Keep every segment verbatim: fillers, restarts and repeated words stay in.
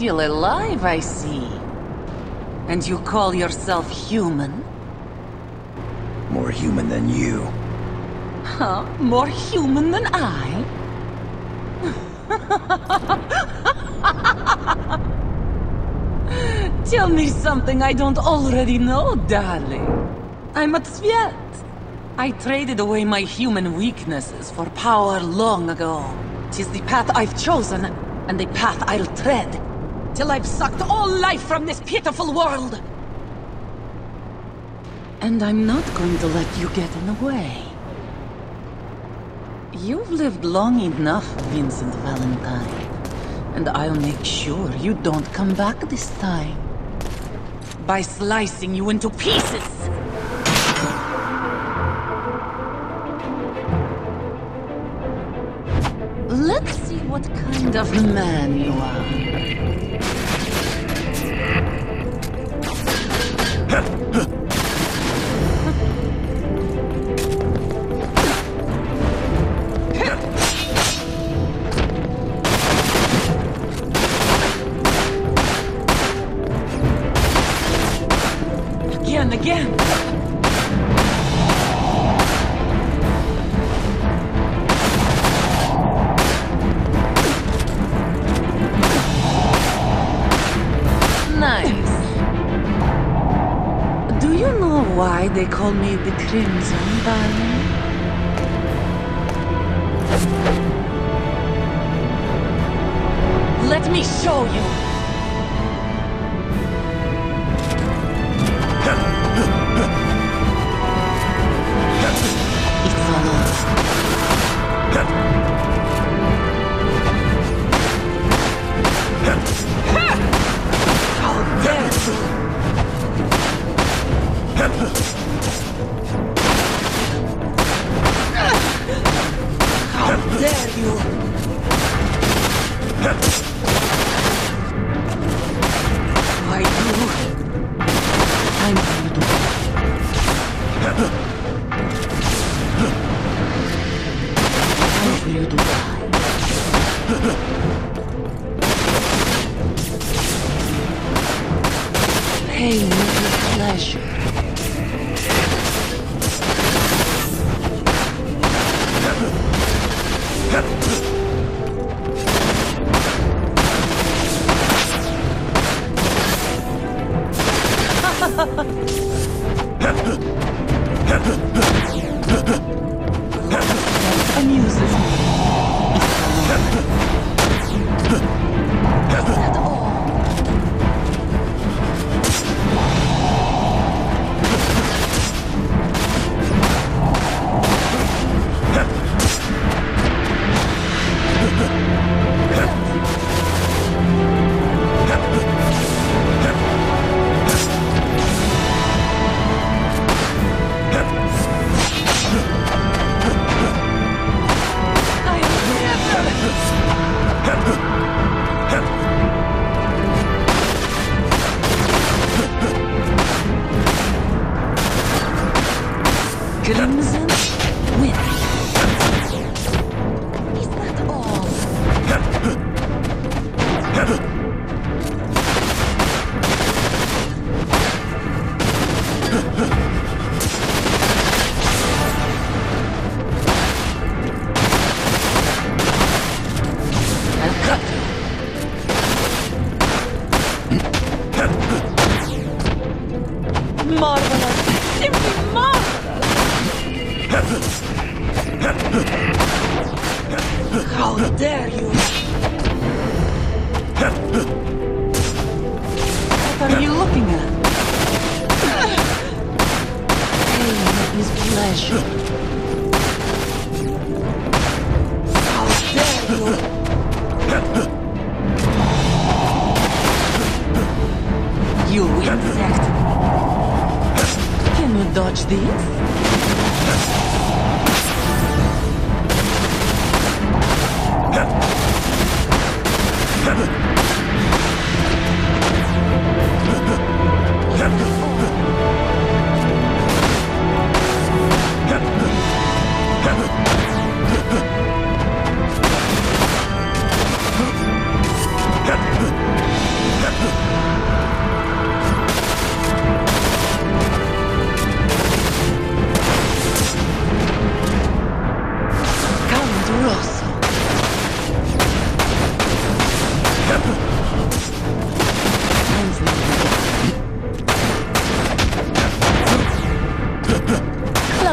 still alive, I see. And you call yourself human? More human than you. Huh? More human than I? Tell me something I don't already know, darling. I'm a Tsvet. I traded away my human weaknesses for power long ago. 'Tis the path I've chosen, and the path I'll tread, till I've sucked all life from this pitiful world. And I'm not going to let you get in the way. You've lived long enough, Vincent Valentine, and I'll make sure you don't come back this time. By slicing you into pieces! Let's see what kind of man you are. Again, again! Nice. Do you know why they call me the Crimson, darling? Let me show you. It's all over. How dare you! How dare you! Why you? I'm going to Time for you to die. Pay me with pleasure. That amuses me. Is that all? Crimson wins. Is that all? I'll cut you. Marvelous! Simply marvelous! How dare you! What are you looking at? Pain is pleasure. How dare you! You insect! Can you dodge this?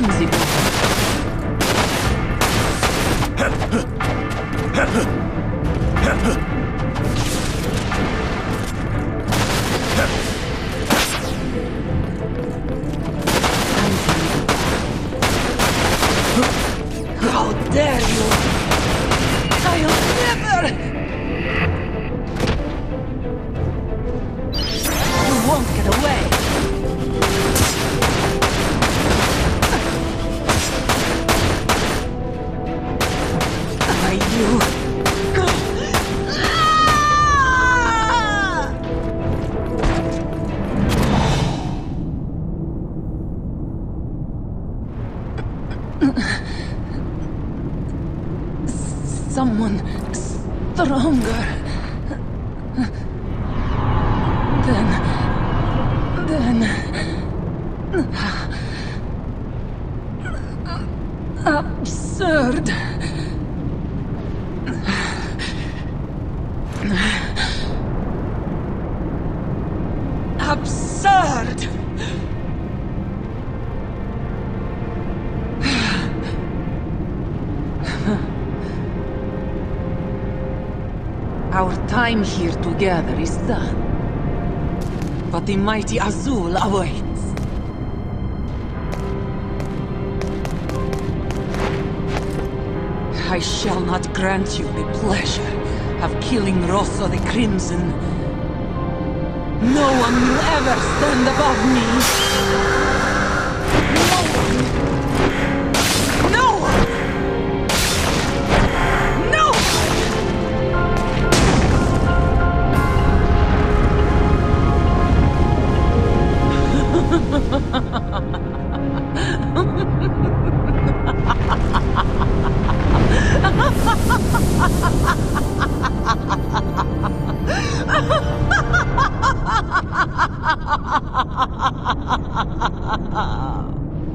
clumsy boy. How dare you! I'll never! You won't get away! Are you... Someone stronger. Then... Then... Absurd. Absurd! Our time here together is done. But the mighty Azul awaits. I shall not grant you the pleasure of killing Rosso the Crimson. No one will ever stand above me.